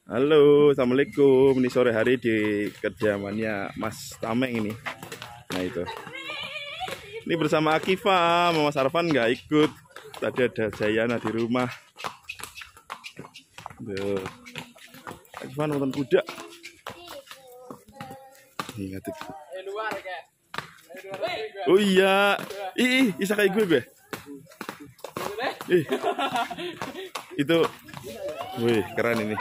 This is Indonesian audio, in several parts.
Halo, assalamualaikum. Ini sore hari di kediamannya Mas Tameng ini. Nah itu. Ini bersama Akifa, Mama Sarvan nggak ikut. Tadi ada Jayana di rumah. Tuh. Akifa nonton kuda. Ingat itu. Oh iya. Ih, bisa kayak gue. Ih. Itu. Wih, keren ini.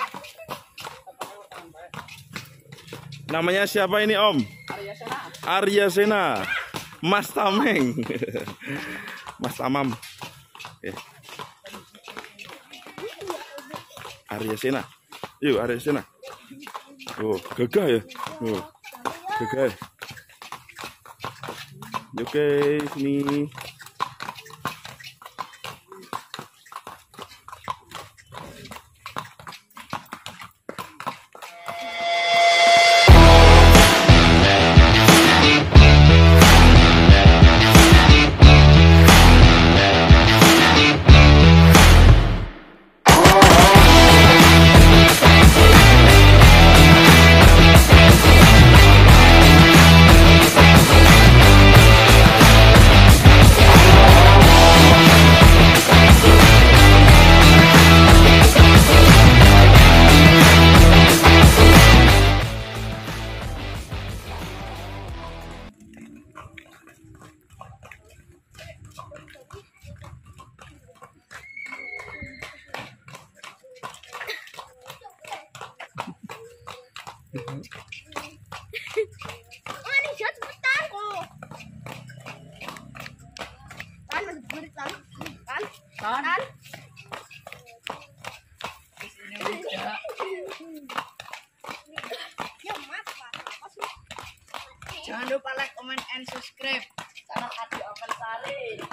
Namanya siapa ini Om? Arya Sena. Mas Tameng. Mas Tamam. Arya Sena. Yuk Arya Sena. Oh, gagah ya. Oh, gagah. Oke, sini. Oh, ini shot besar kok. Kan masih burit kan? Kan? Ya, Mas. Jangan lupa like, comment, and subscribe channel Adi Oven Sari.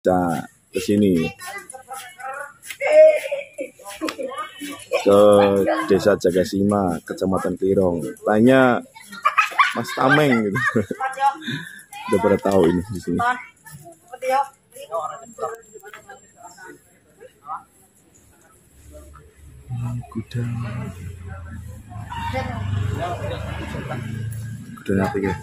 Bisa ke sini ke Desa Jagasima, Kecamatan Klirong. Tanya Mas Tameng gitu. Udah pada tahu ini di sini. Kuda. Kuda apa ya?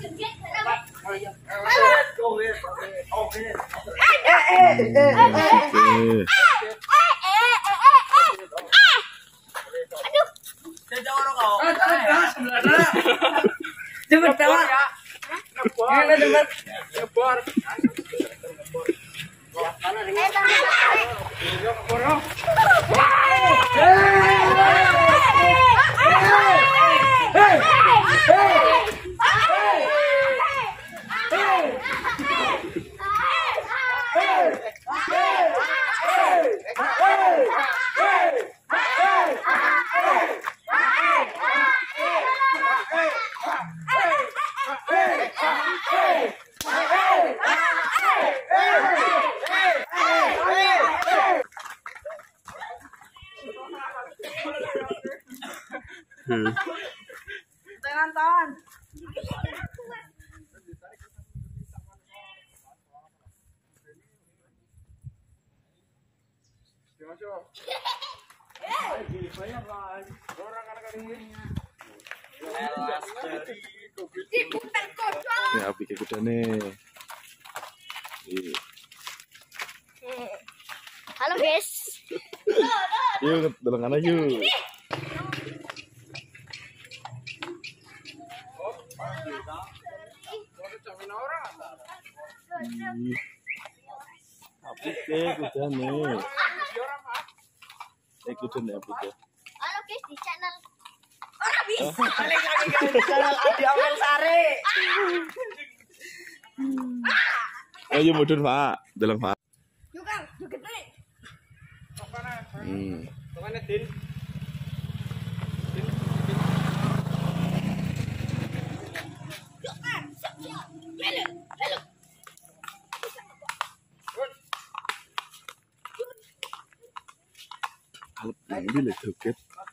Tangan. Ya api ke kuda nih. Halo guys. Yuk, deleng aja yuk. Api ke kuda nih. Kuda nih api ke. Halo guys di channel. Ora bisa. Balik lagi ke channel Adi Amel Sari. Ayo mudun Pak, deleng Pak. Yuk Kang, yuk gede. Kemana Din? Kalep ini lho joget.